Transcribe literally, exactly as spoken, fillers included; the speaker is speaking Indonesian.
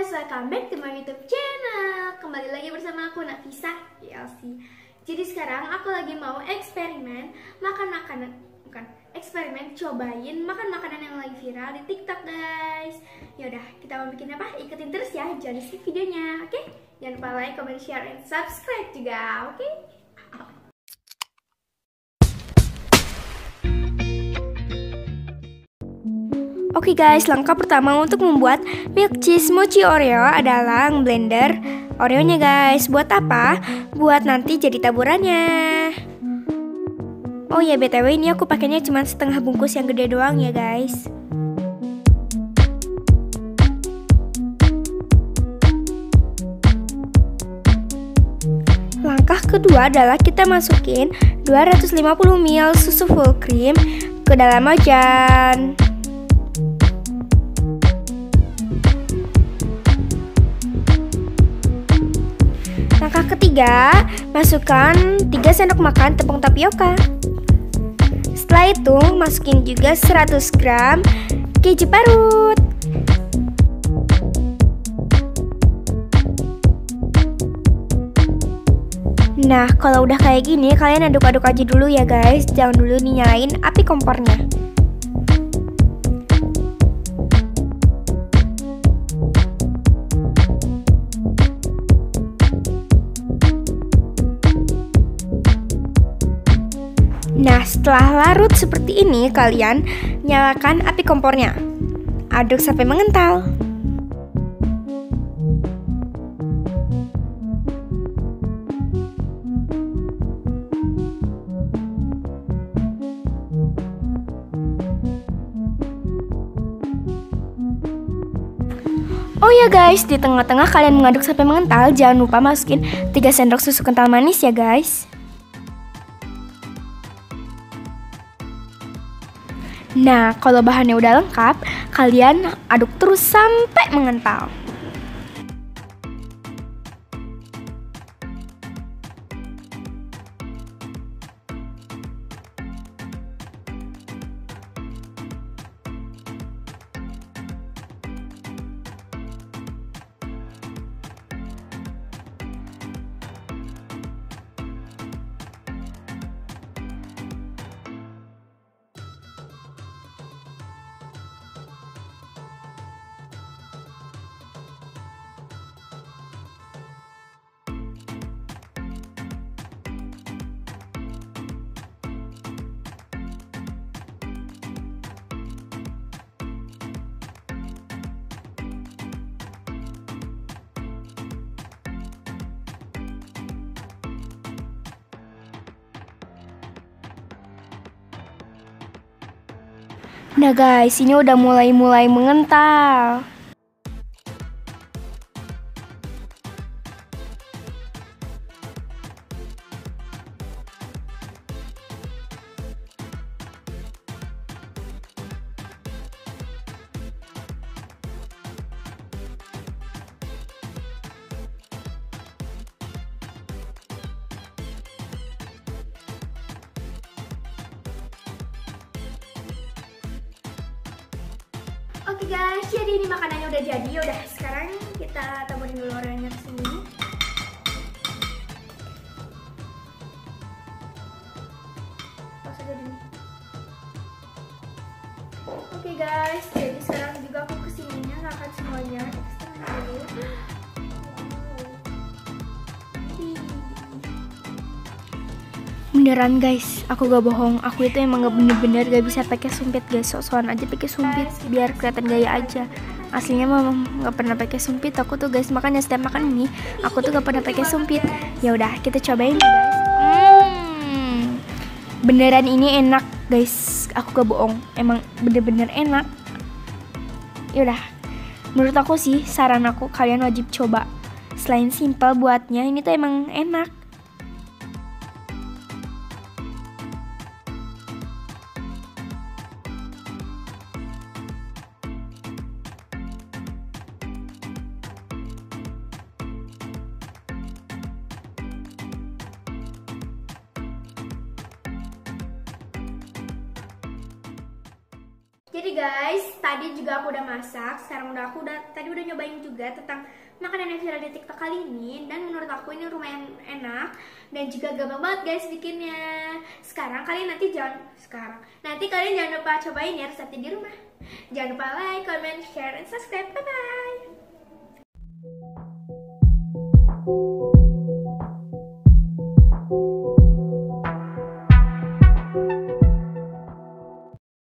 guys, welcome back to my YouTube channel. Kembali lagi bersama aku Nafisa P L C. Jadi sekarang aku lagi mau eksperimen makan makanan, bukan eksperimen cobain makan makanan yang lagi viral di TikTok guys. Yaudah, kita mau bikin apa? Ikutin terus ya, jangan skip videonya, oke? Okay? Jangan lupa like, comment, share, and subscribe juga, oke? Okay? Oke okay guys, langkah pertama untuk membuat milk cheese mochi Oreo adalah blender Oreonya guys. Buat apa? Buat nanti jadi taburannya. Oh ya, B T W ini aku pakainya cuma setengah bungkus yang gede doang ya guys. Langkah kedua adalah kita masukin dua ratus lima puluh mililiter susu full cream ke dalam wajan. Langkah ketiga, masukkan tiga sendok makan tepung tapioka. Setelah itu, masukin juga seratus gram keju parut. Nah, kalau udah kayak gini, kalian aduk-aduk aja dulu ya guys. Jangan dulu dinyalain api kompornya. Nah, setelah larut seperti ini, kalian nyalakan api kompornya. Aduk sampai mengental. Oh ya guys, di tengah-tengah kalian mengaduk sampai mengental, jangan lupa masukin tiga sendok susu kental manis ya guys. Nah, kalau bahannya udah lengkap, kalian aduk terus sampai mengental. Nah guys, ini udah mulai-mulai mengental. Oke guys, jadi ini makanannya udah jadi. Udah, sekarang kita taburin dulu Oreonya ke sini. Pas aja dulu. Oke guys, jadi sekarang juga aku kesininya nggak akan semuanya. Kita dulu. Beneran guys, aku gak bohong, aku itu emang gak bener-bener gak bisa pakai sumpit guys. Sok-sokan aja pakai sumpit biar kelihatan gaya aja. Aslinya mah gak pernah pakai sumpit aku tuh guys, makanya setiap makan ini aku tuh gak pernah pakai sumpit. Ya udah, kita cobain guys. Hmm, beneran ini enak guys, aku gak bohong, emang bener-bener enak. Ya udah, menurut aku sih saran aku kalian wajib coba. Selain simple buatnya, ini tuh emang enak. Jadi guys, tadi juga aku udah masak. Sekarang udah aku udah tadi udah nyobain juga tentang makanan yang viral di TikTok kali ini, dan menurut aku ini lumayan enak dan juga gampang banget guys bikinnya. Sekarang kalian nanti jangan sekarang. Nanti kalian jangan lupa cobain ya resepnya di rumah. Jangan lupa like, comment, share, and subscribe. Bye bye.